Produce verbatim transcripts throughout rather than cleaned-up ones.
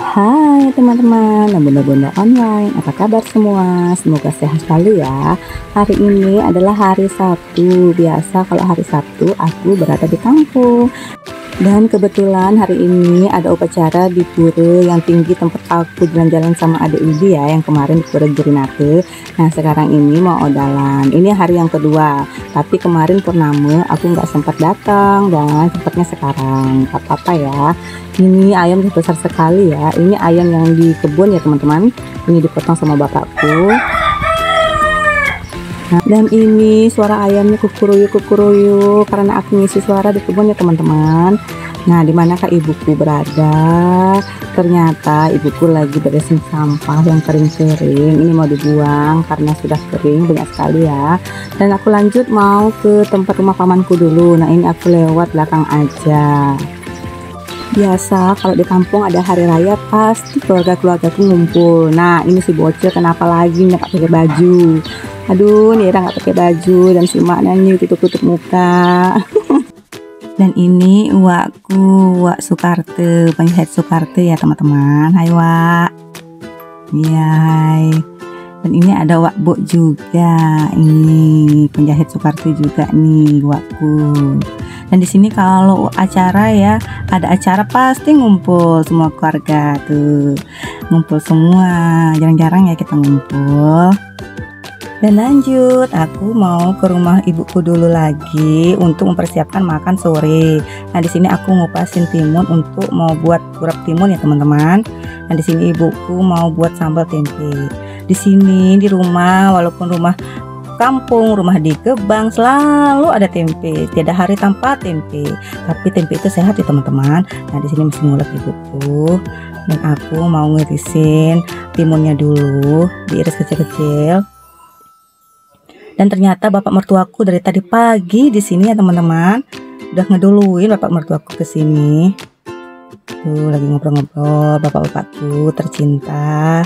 Hai teman-teman, dan bunda-bunda online, apa kabar semua? Semoga sehat selalu ya. Hari ini adalah hari Sabtu. Biasa kalau hari Sabtu aku berada di kampung. Dan kebetulan hari ini ada upacara di pura yang tinggi tempat aku jalan-jalan sama adik Udi ya, yang kemarin di pura Girinate. Nah sekarang ini mau odalan. Ini hari yang kedua, tapi kemarin purnama aku nggak sempat datang dan sempatnya sekarang. Gak apa-apa ya. Ini ayam besar sekali ya. Ini ayam yang di kebun ya teman-teman. Ini dipotong sama bapakku. Nah, dan ini suara ayamnya kukuruyu kukuruyu karena aku ngisi suara di kebun ya teman-teman. Nah, dimanakah ibuku berada? Ternyata ibuku lagi beresin sampah yang kering-kering. Ini mau dibuang karena sudah kering banyak sekali ya. Dan aku lanjut mau ke tempat rumah pamanku dulu. Nah, ini aku lewat belakang aja. Biasa kalau di kampung ada hari raya pasti keluarga-keluargaku ngumpul. Nah, ini si bocil kenapa lagi nggak pakai baju? Aduh, Nira nggak pakai baju dan si maknya nih tutup-tutup muka. Dan ini uakku, Wak Sukarte, penjahit Sukarte ya teman-teman. Hai Wak. Iya, hai. Dan ini ada Wak Bo juga. Ini penjahit Sukarte juga nih, Wakku. Dan di sini kalau acara ya, ada acara pasti ngumpul semua keluarga tuh. Ngumpul semua. Jarang-jarang ya kita ngumpul. Dan lanjut, aku mau ke rumah ibuku dulu lagi untuk mempersiapkan makan sore. Nah, di sini aku ngupasin timun untuk mau buat urap timun ya, teman-teman. Nah, di sini ibuku mau buat sambal tempe. Di sini di rumah, walaupun rumah kampung, rumah di Gebang, selalu ada tempe. Tiada hari tanpa tempe. Tapi tempe itu sehat ya, teman-teman. Nah, di sini masih ngulek ibuku. Dan aku mau ngirisin timunnya dulu, diiris kecil-kecil. Dan ternyata bapak mertuaku dari tadi pagi di sini ya teman-teman, udah ngeduluin bapak mertuaku ke sini. Tuh lagi ngobrol-ngobrol bapak-bapakku tercinta.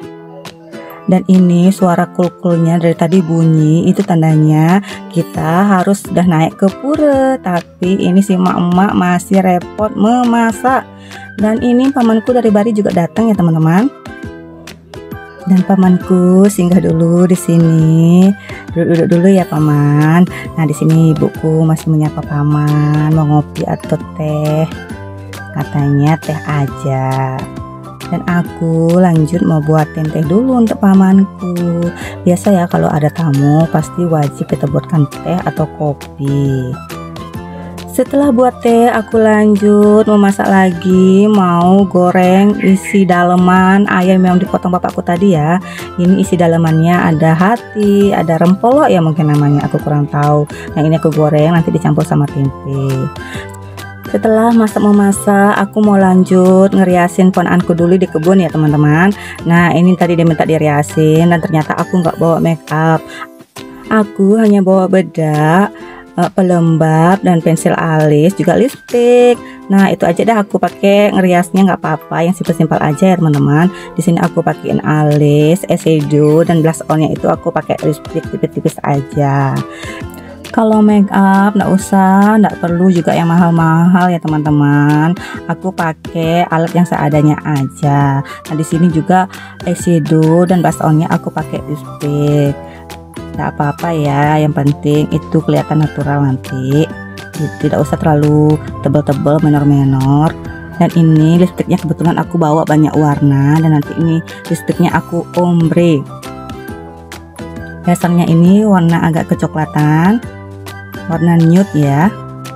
Dan ini suara kul-kulnya dari tadi bunyi, itu tandanya kita harus sudah naik ke pura. Tapi ini si emak-emak masih repot memasak. Dan ini pamanku dari Bari juga datang ya teman-teman. Dan pamanku singgah dulu di sini. Duduk-duduk dulu ya paman. Nah, di sini ibuku masih menyapa paman, mau ngopi atau teh. Katanya teh aja. Dan aku lanjut mau buatin teh dulu untuk pamanku. Biasa ya kalau ada tamu pasti wajib kita buatkan teh atau kopi. Setelah buat teh, aku lanjut memasak lagi, mau goreng isi daleman ayam yang dipotong bapakku tadi ya. Ini isi dalemannya ada hati, ada rempolok ya mungkin namanya, aku kurang tahu. Nah, ini aku goreng nanti dicampur sama tempe. Setelah masak memasak, aku mau lanjut ngeriasin ponanku dulu di kebun ya teman-teman. Nah, ini tadi dia minta diriasin dan ternyata aku nggak bawa make up. Aku hanya bawa bedak, pelembab dan pensil alis, juga lipstick. Nah, itu aja dah aku pakai ngeriasnya, nggak apa-apa, yang simpel-simpel aja ya teman-teman. Di sini aku pakein alis, eyeshadow dan blush onnya itu aku pakai lipstick tipis-tipis aja. Kalau make up nggak usah, nggak perlu juga yang mahal-mahal ya teman-teman. Aku pakai alat yang seadanya aja. Nah, di sini juga eyeshadow dan blush onnya aku pakai lipstick. Tidak apa-apa ya, yang penting itu kelihatan natural nanti. Tidak usah terlalu tebal-tebal, menor-menor. Dan ini lipstiknya kebetulan aku bawa banyak warna. Dan nanti ini lipstiknya aku ombre. Dasarnya ini warna agak kecoklatan, warna nude ya.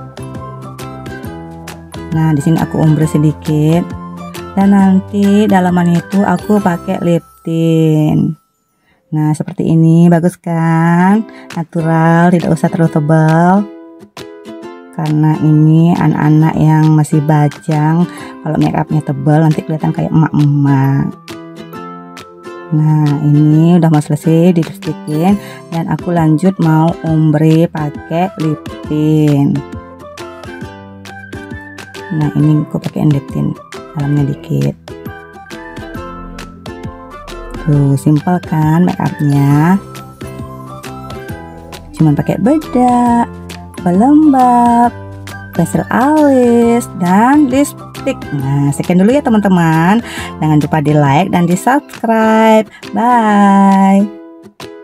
Nah, di sini aku ombre sedikit. Dan nanti dalaman itu aku pakai lip tint. Nah, seperti ini, bagus kan? Natural, tidak usah terlalu tebal. Karena ini anak-anak yang masih bajang, kalau make upnya tebal nanti kelihatan kayak emak-emak. Nah, ini udah mau selesai di lipstickin dan aku lanjut mau ombre pakai lip tint. Nah, ini aku pakai lip tint dalamnya dikit. Tuh, simpel kan make upnya. Cuman pakai bedak, pelembab, pensil alis, dan lipstick. Nah, sekian dulu ya teman-teman. Jangan lupa di like dan di subscribe. Bye.